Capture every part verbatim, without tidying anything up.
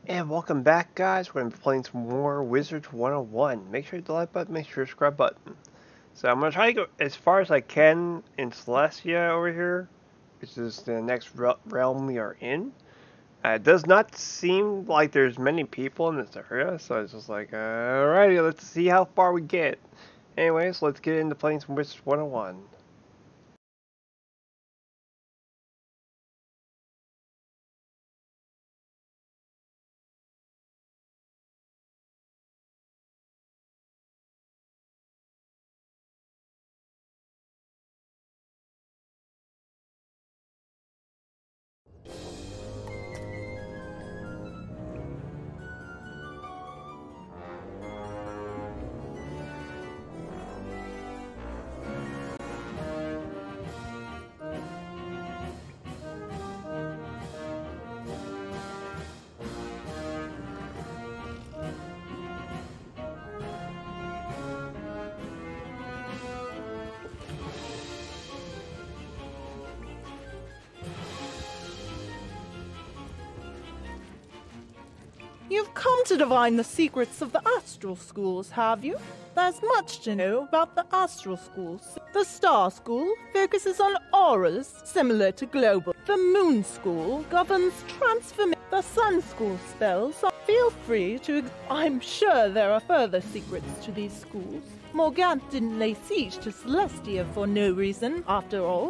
And welcome back, guys. We're going to be playing some more Wizard one oh one. Make sure you hit the like button, make sure you subscribe button. So I'm going to try to go as far as I can in Celestia over here, which is the next realm we are in. Uh, it does not seem like there's many people in this area, so it's just like, uh, alrighty, let's see how far we get. Anyways, let's get into playing some Wizard one oh one. You've come to divine the secrets of the astral schools, have you? There's much to know about the astral schools. The star school focuses on auras, similar to global. The moon school governs transformation. The sun school spells. Feel free to... I'm sure there are further secrets to these schools. Morgant didn't lay siege to Celestia for no reason, after all.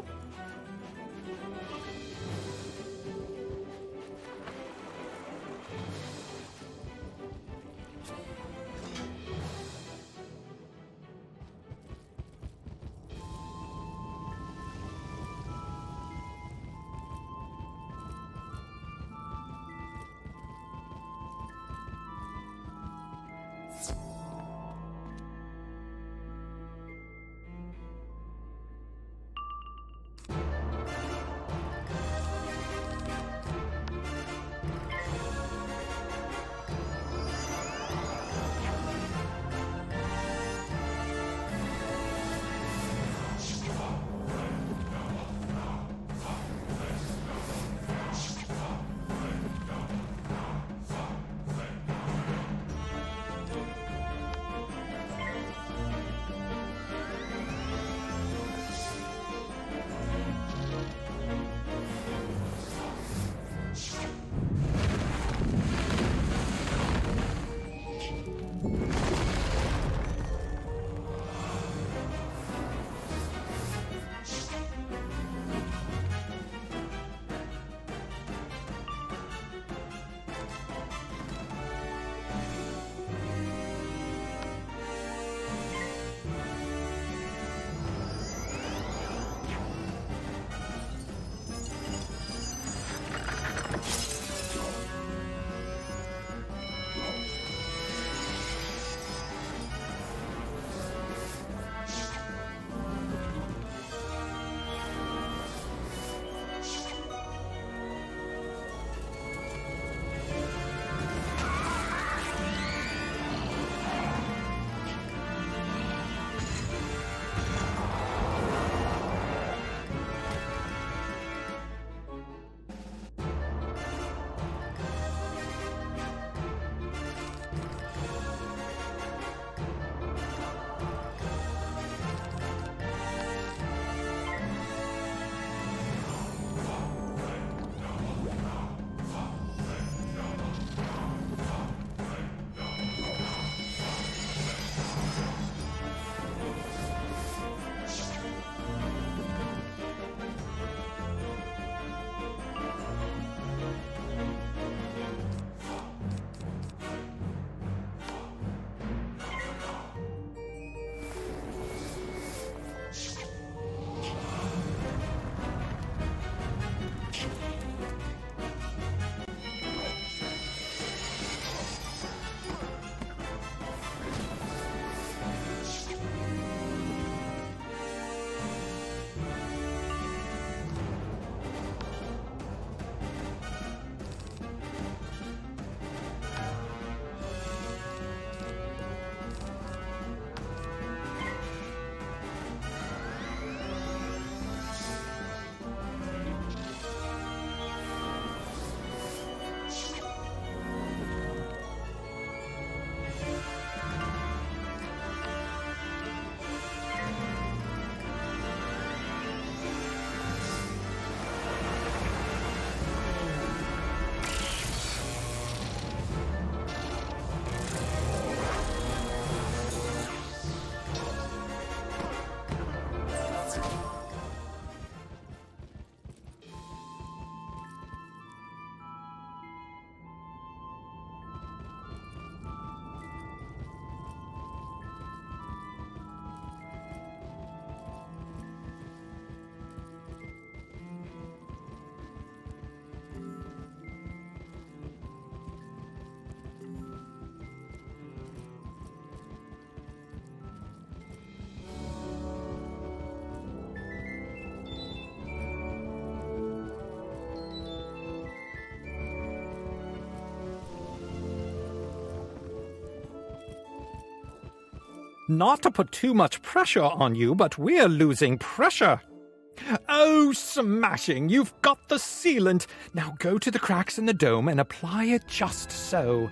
Not to put too much pressure on you, but we're losing pressure. Oh, smashing! You've got the sealant! Now go to the cracks in the dome and apply it just so.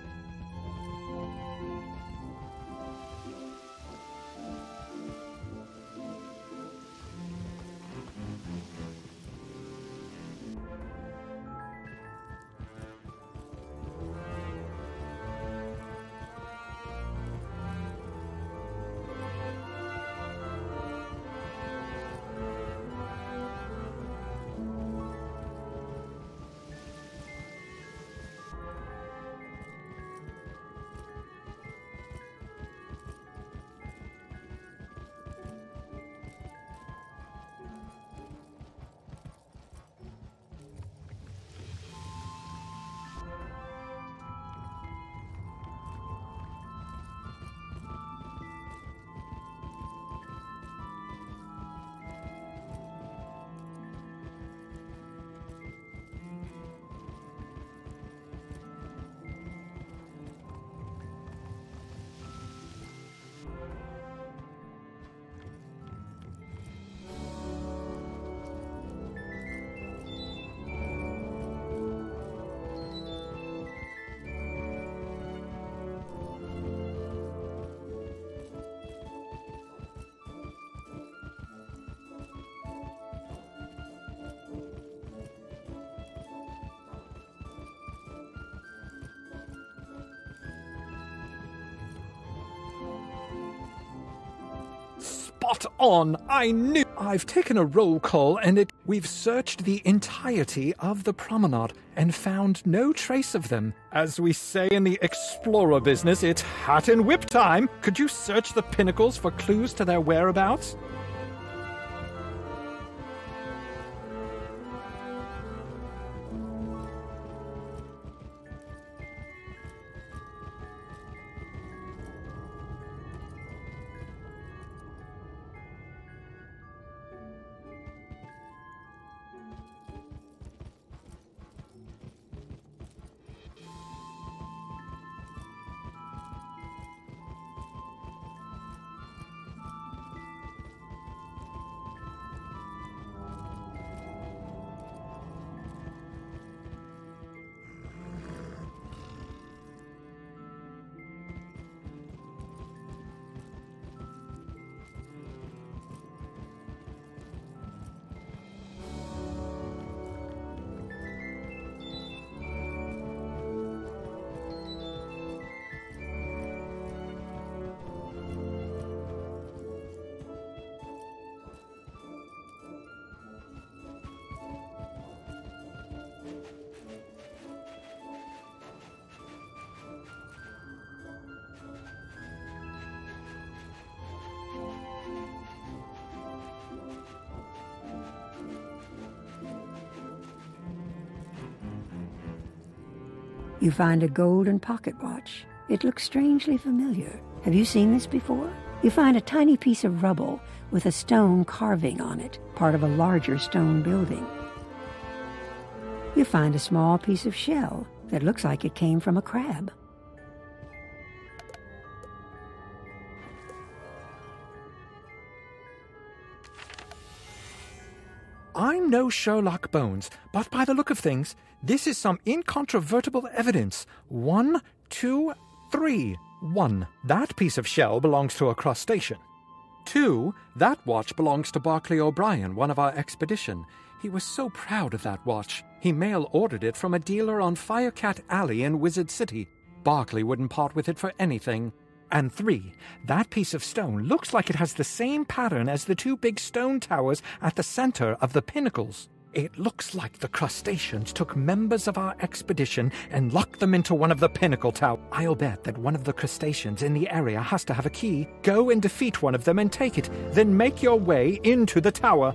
Spot on! I knew! I've taken a roll call and it... We've searched the entirety of the promenade and found no trace of them. As we say in the explorer business, it's hat and whip time! Could you search the pinnacles for clues to their whereabouts? You find a golden pocket watch. It looks strangely familiar. Have you seen this before? You find a tiny piece of rubble with a stone carving on it, part of a larger stone building. You find a small piece of shell that looks like it came from a crab. I'm no Sherlock Bones, but by the look of things, this is some incontrovertible evidence. One, two, three. One, that piece of shell belongs to a crustacean. Two, that watch belongs to Barclay O'Brien, one of our expedition. He was so proud of that watch. He mail-ordered it from a dealer on Firecat Alley in Wizard City. Barclay wouldn't part with it for anything. And three, that piece of stone looks like it has the same pattern as the two big stone towers at the center of the pinnacles. It looks like the crustaceans took members of our expedition and locked them into one of the pinnacle towers. I'll bet that one of the crustaceans in the area has to have a key. Go and defeat one of them and take it, then make your way into the tower.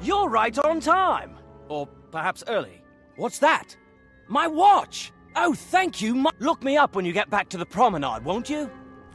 You're right on time. Or perhaps early. What's that? My watch! Oh, thank you. My Look me up when you get back to the promenade, won't you?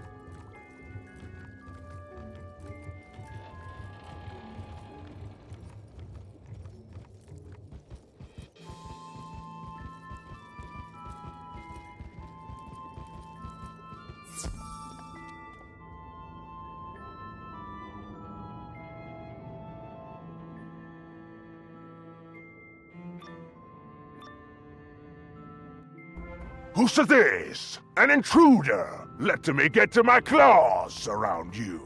Who's this? An intruder! Let me get to my claws around you.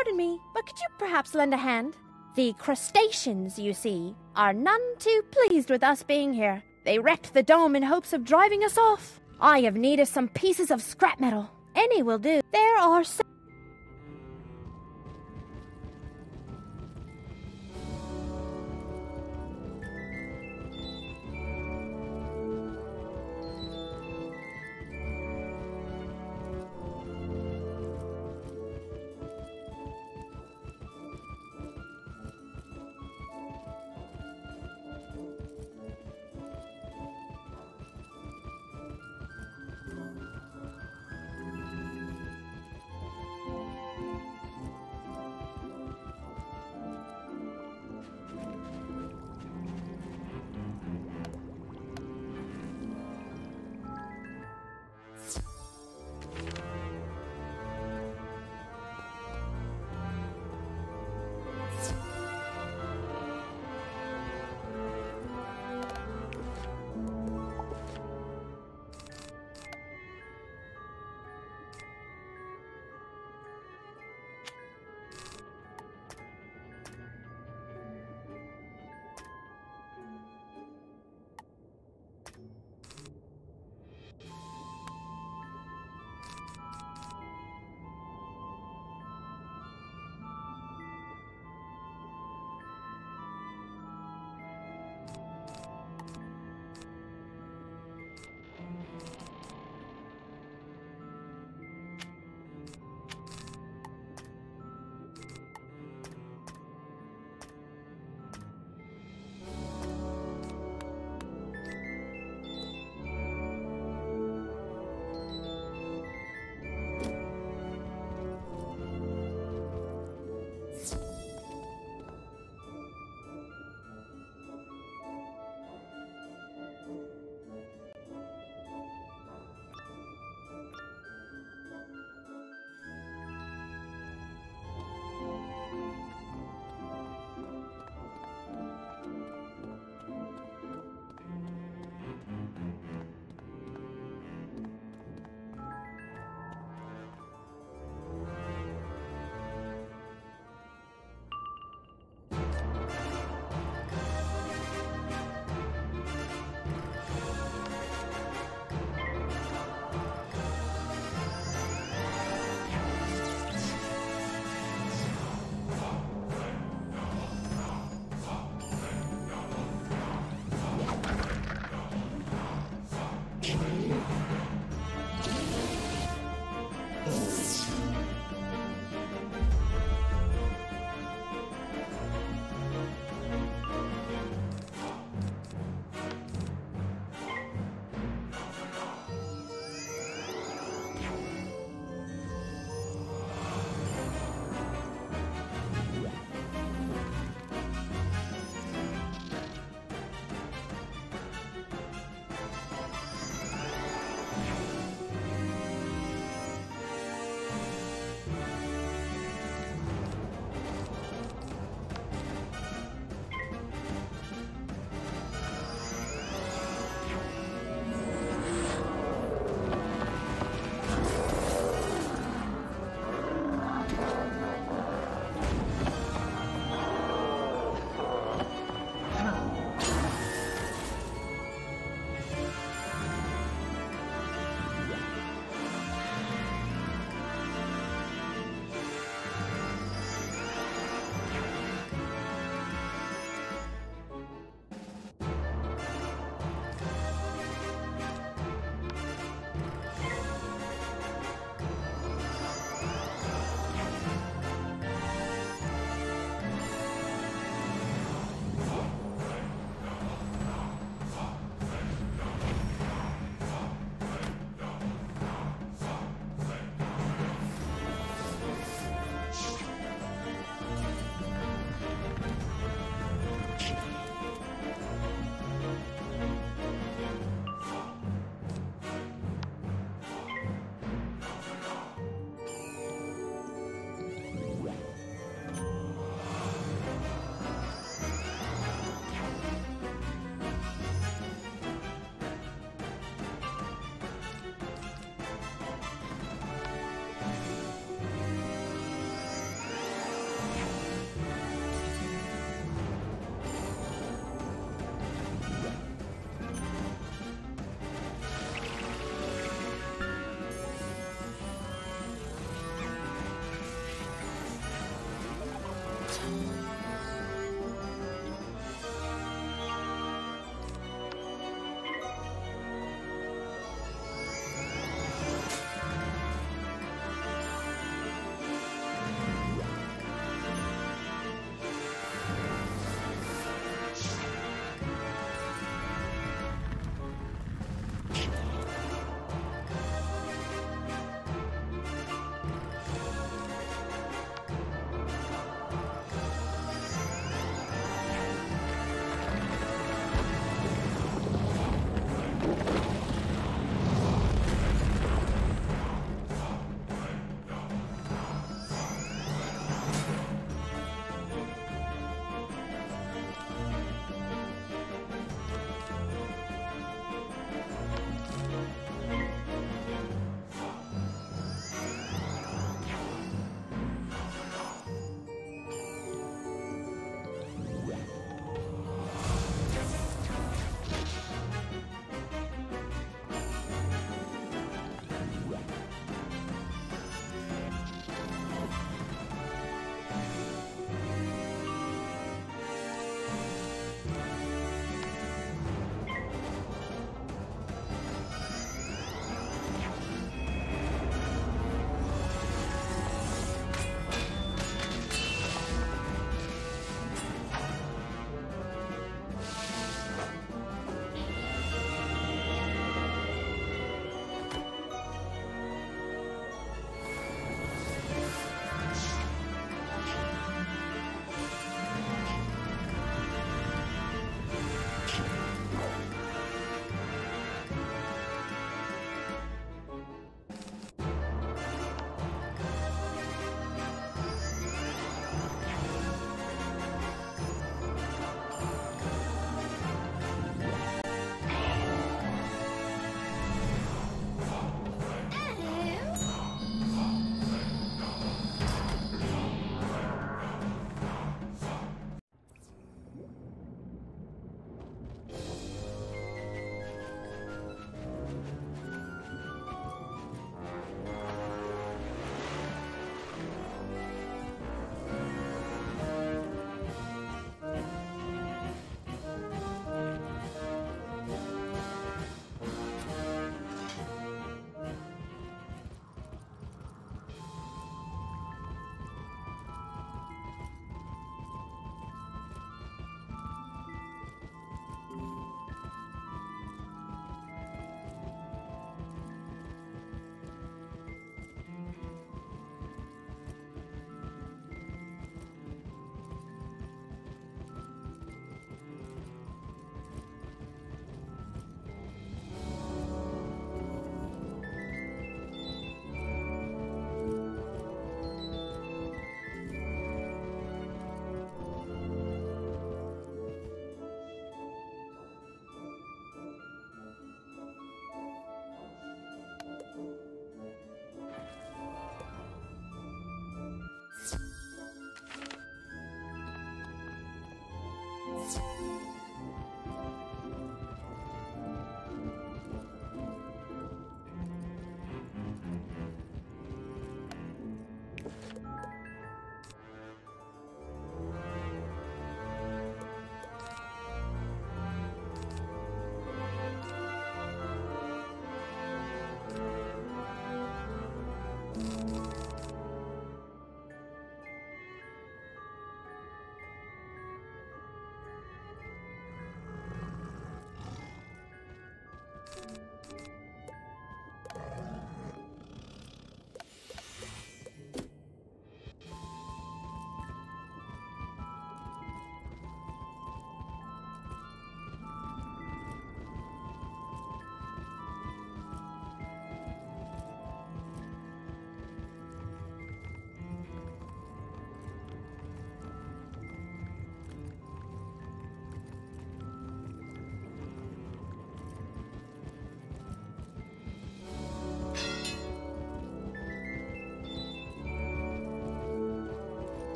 Pardon me, but could you perhaps lend a hand? The crustaceans, you see, are none too pleased with us being here. They wrecked the dome in hopes of driving us off. I have need of some pieces of scrap metal. Any will do. There are some...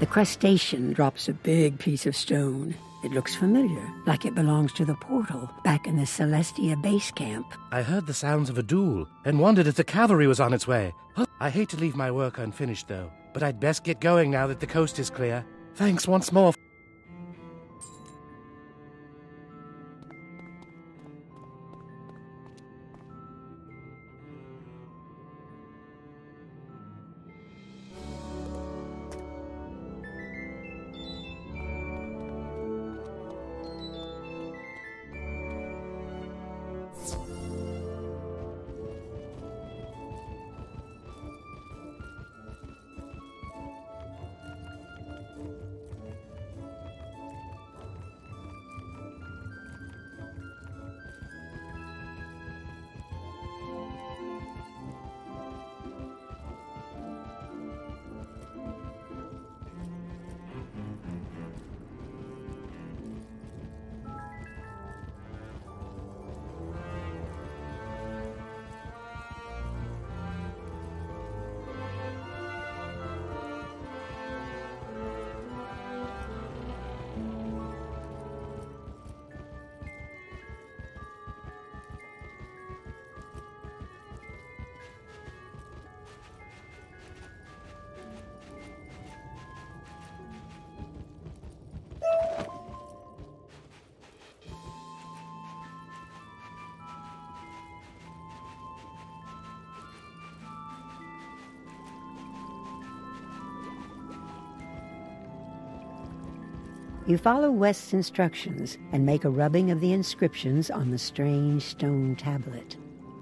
The crustacean drops a big piece of stone. It looks familiar, like it belongs to the portal back in the Celestia base camp. I heard the sounds of a duel and wondered if the cavalry was on its way. I hate to leave my work unfinished, though, but I'd best get going now that the coast is clear. Thanks once more. You follow West's instructions and make a rubbing of the inscriptions on the strange stone tablet.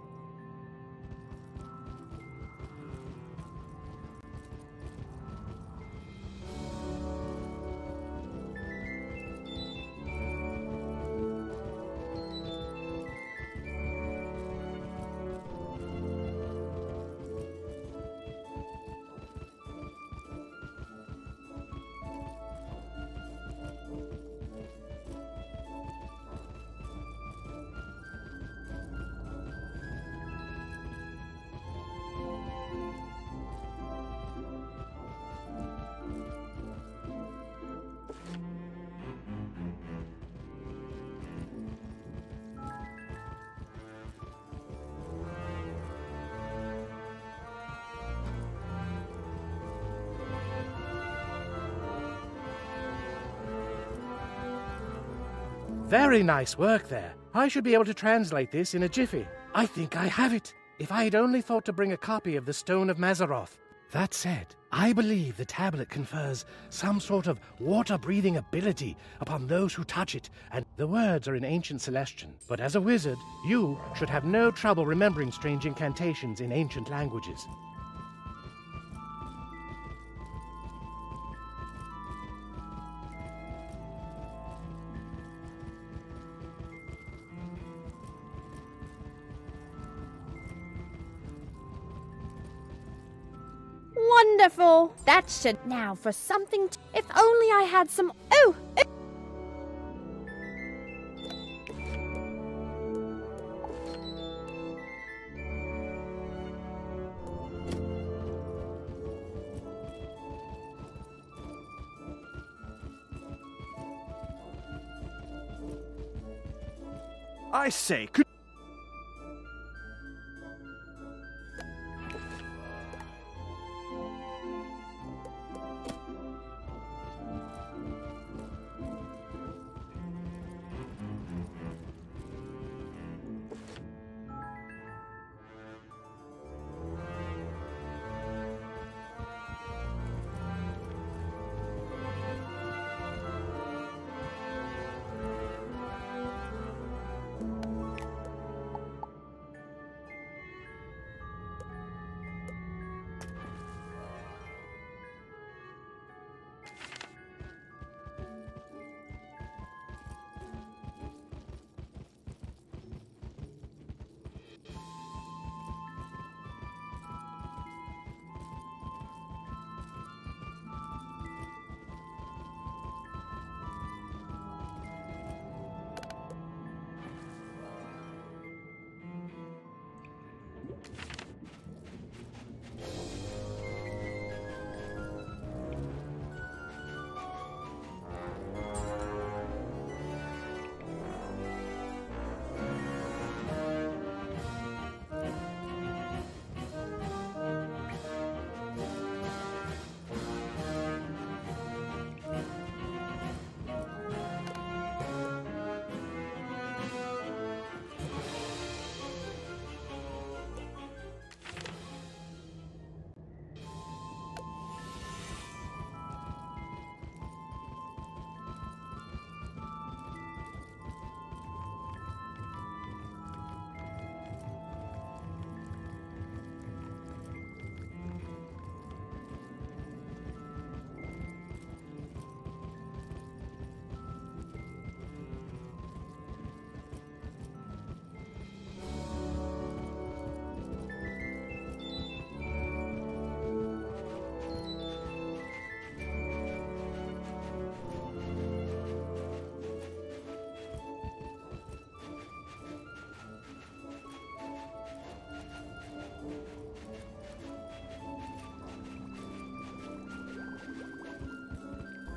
Very nice work there. I should be able to translate this in a jiffy. I think I have it. If I had only thought to bring a copy of the Stone of Mazaroth. That said, I believe the tablet confers some sort of water-breathing ability upon those who touch it, and the words are in ancient Celestian. But as a wizard, you should have no trouble remembering strange incantations in ancient languages. Wonderful! That should now for something. T if only I had some. Oh! oh. I say, could.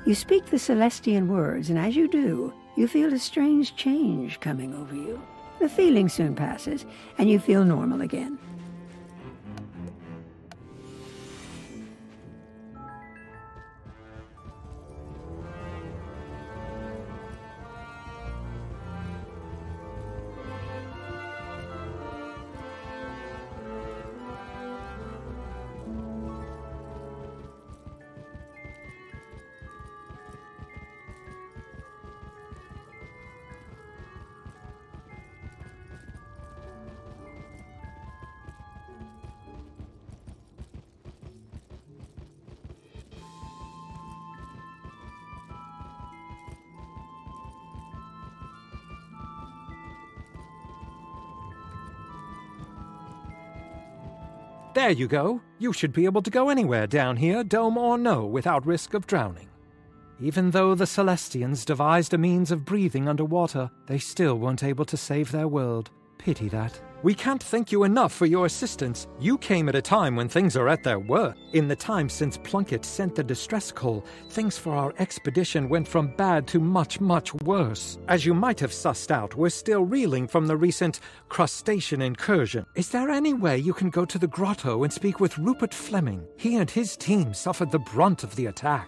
You speak the Celestian words, and as you do, you feel a strange change coming over you. The feeling soon passes, and you feel normal again. There you go. You should be able to go anywhere down here, dome or no, without risk of drowning. Even though the Celestians devised a means of breathing underwater, they still weren't able to save their world. Pity that. We can't thank you enough for your assistance. You came at a time when things are at their worst. In the time since Plunkett sent the distress call, things for our expedition went from bad to much, much worse. As you might have sussed out, we're still reeling from the recent crustacean incursion. Is there any way you can go to the grotto and speak with Rupert Fleming? He and his team suffered the brunt of the attack.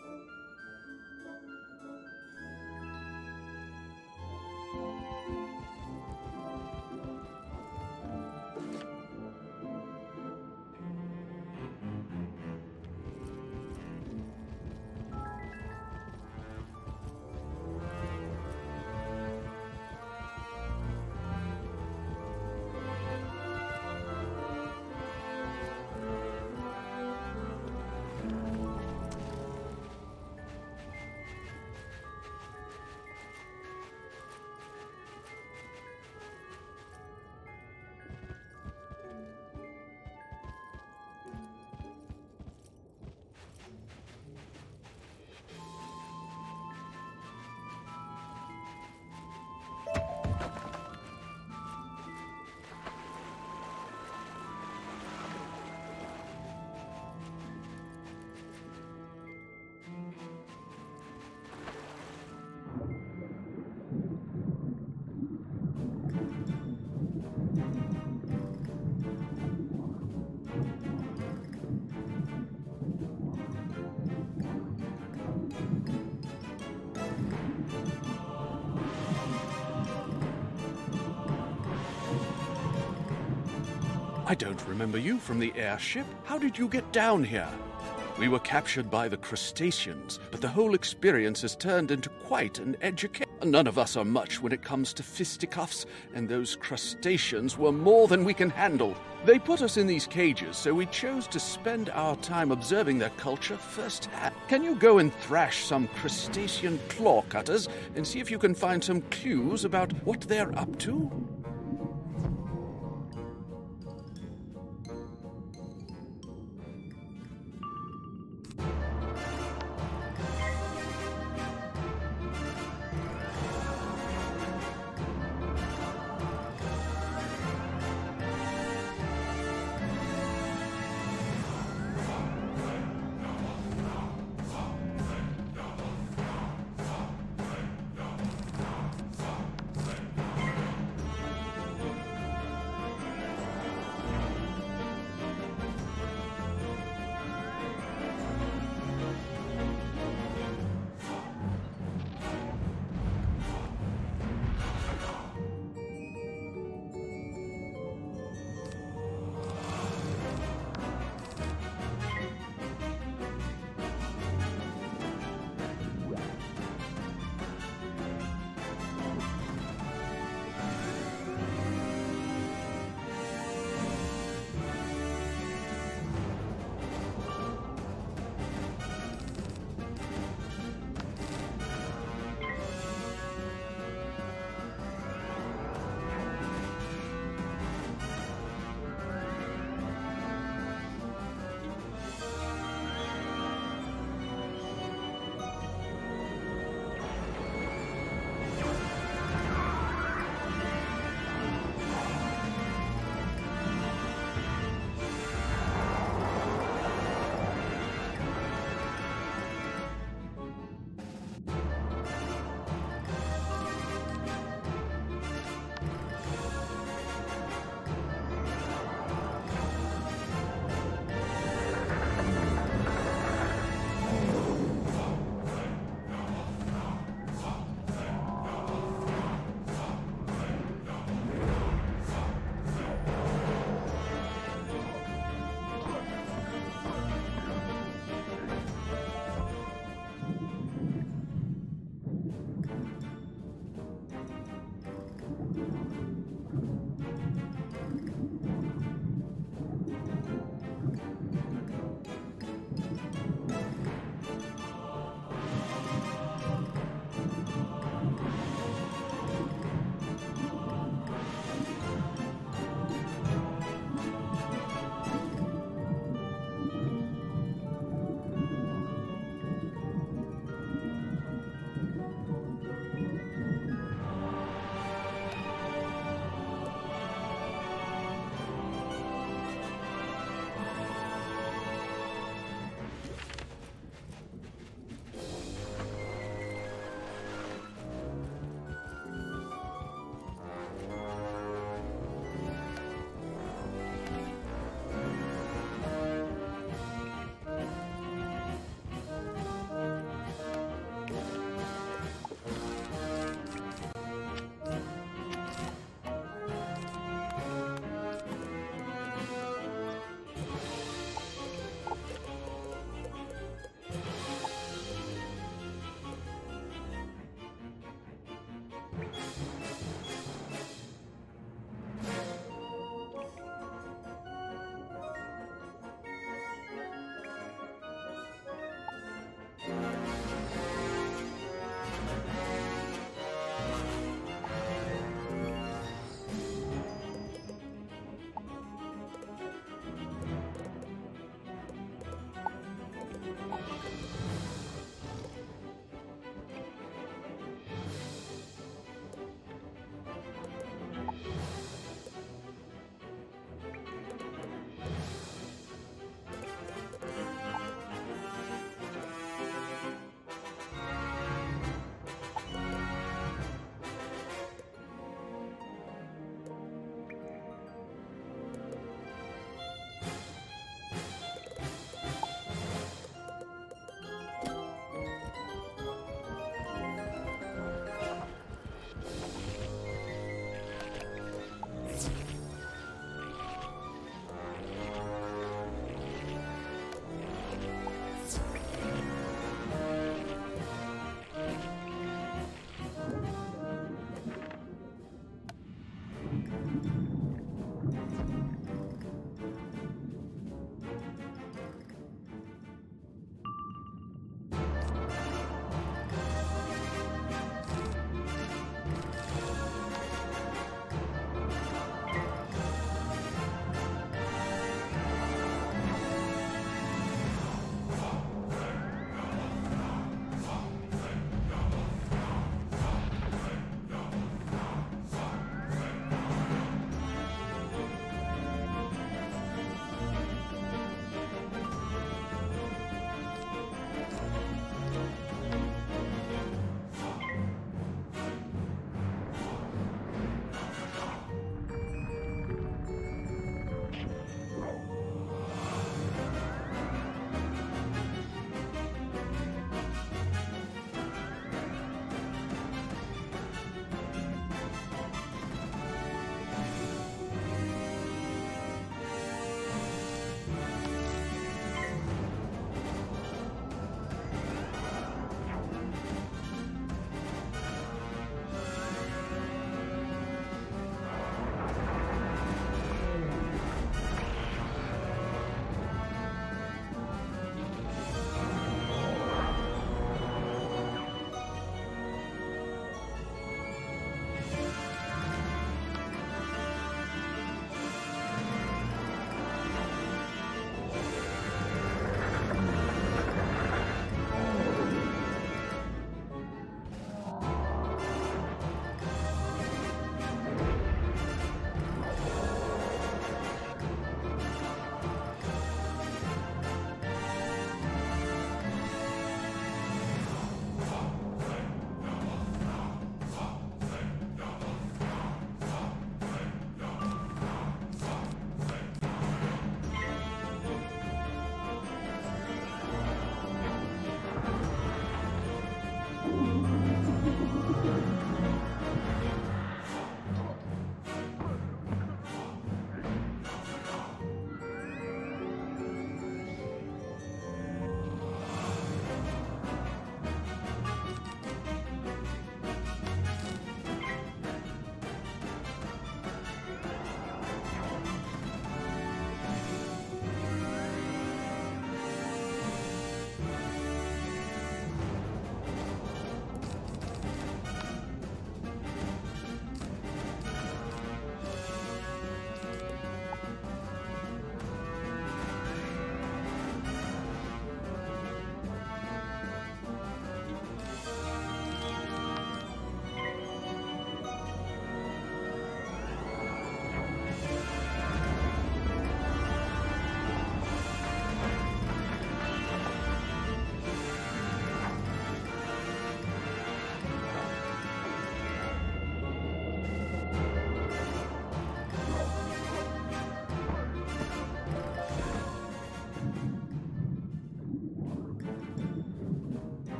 I don't remember you from the airship. How did you get down here? We were captured by the crustaceans, but the whole experience has turned into quite an education. None of us are much when it comes to fisticuffs, and those crustaceans were more than we can handle. They put us in these cages, so we chose to spend our time observing their culture firsthand. Can you go and thrash some crustacean claw cutters and see if you can find some clues about what they're up to?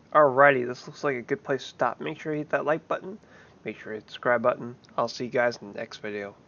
Alrighty, this looks like a good place to stop. Make sure you hit that like button. Make sure you hit the subscribe button. I'll see you guys in the next video.